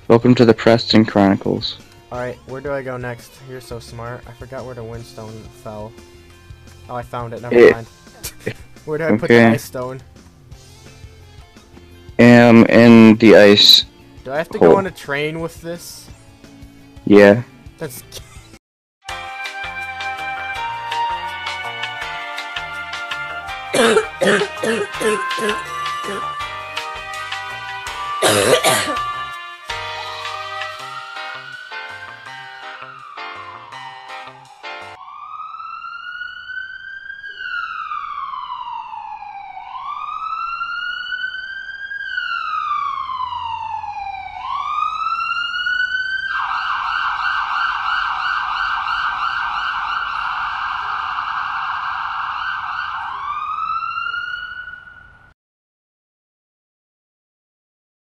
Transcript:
Welcome to the Preston Chronicles. Alright, where do I go next? You're so smart. I forgot where the windstone fell. Oh, I found it. Never mind. Where do I put the ice stone? In the ice. Do I have to hole. go on a train with this? Yeah. That's...